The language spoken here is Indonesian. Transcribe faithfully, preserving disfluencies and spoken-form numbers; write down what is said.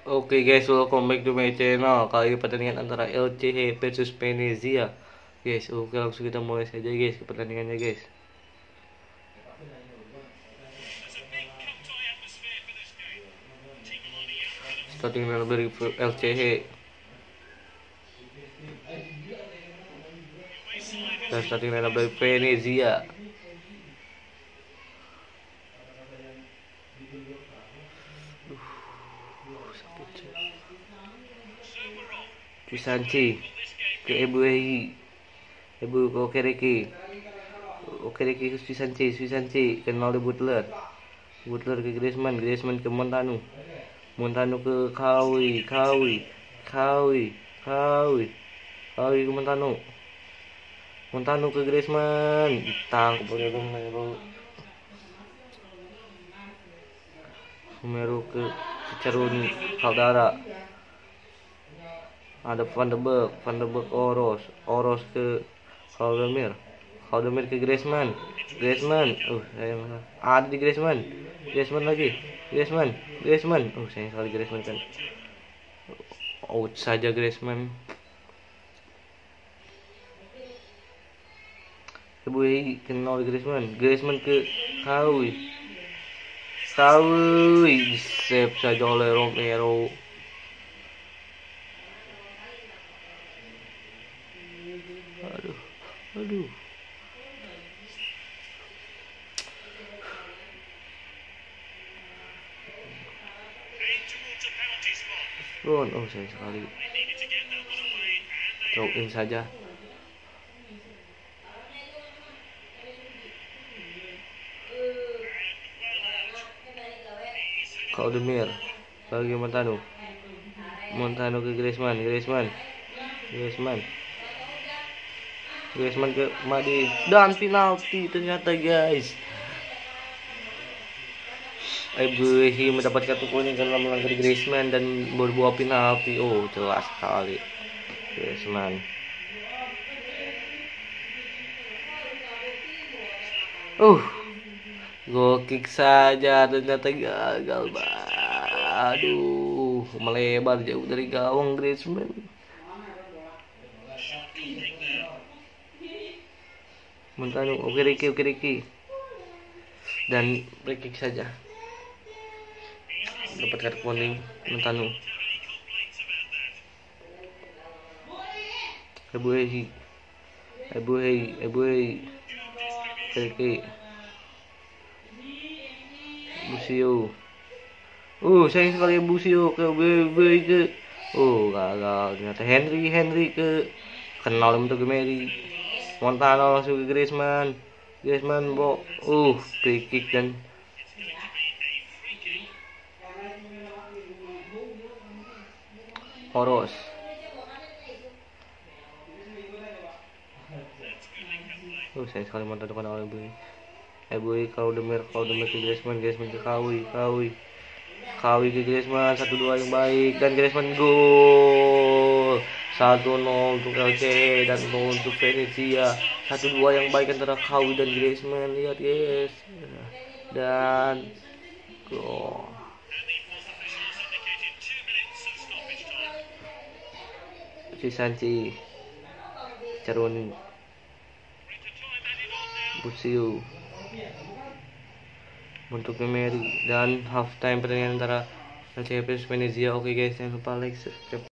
Oke guys, welcome back to my channel. Kali ini pertandingan antara L C H versus Venezia. Guys, oke langsung kita mulai saja guys ke pertandingannya guys. Starting lineup dari L C H. Dan starting lineup dari Venezia. Cisanci ke Ebuehi, Ebu ke Okereke, Okereke ke Cisanci, Cisanci ke Nolde Butler, Butler ke Griezmann, Griezmann ke Montano, Montano ke Kawi, Kawi, Kawi, Kawi, Kawi ke Montano, Montano ke Griezmann, ditangkap oleh Romero, Romero ke Cicerone, Caldara. Ada Van de Beek, Van de Beek Oros, Oros ke Caldemir, Caldemir ke Griezmann, Griezmann, uh saya mana? Ada di Griezmann, Griezmann lagi, Griezmann, Griezmann, uh sayang sekali Griezmann kan, out saja Griezmann. Kebuai kenal Griezmann, Griezmann ke Kawi, Kawi, save saja oleh Romero. Aduh, aduh. Run, oh sayang sekali. Throw in saja. Caldemir bagi Montano, Montano ke Griezmann, Griezmann, Griezmann. Griezmann ke Madi dan penalti ternyata guys. Ebuehi mendapat kartu kuning karena melanggar Griezmann dan berbuah penalti. Oh jelas sekali Griezmann. Uh, goal kick saja ternyata gagal. Aduh, melebar jauh dari gawang Griezmann. Montano, oke Ricky, oke Ricky. Dan free kick saja. Dapat kartu kuning Montano. Ebuehi, Ebuehi, Ebuehi, Ricky, Busio. Uh, sayang sekali Busio ke Ebuehi ke. Oh, gagal ternyata. Henry, Henry ke kenal untuk Gemeri. Montano langsung ke Griezmann, Griezmann bo, uh free kick dan Oros. Uh saya sekali Montano kena oleh Ebuehi, Ebuehi Caldemir, Caldemir ke Griezmann, Griezmann ke Kawi, Kawi, Kawi ke Griezmann, satu dua yang baik dan Griezmann gol. satu nol untuk L C dan nol untuk Venezia. satu dua yang baik antara Kawi dan Griezmann. Lihat guys. Dan gol. Cisanci, Cicerone, Busio untuk Emery dan half time pertandingan antara L C H versus Venezia. Oke guys, jangan lupa like, subscribe.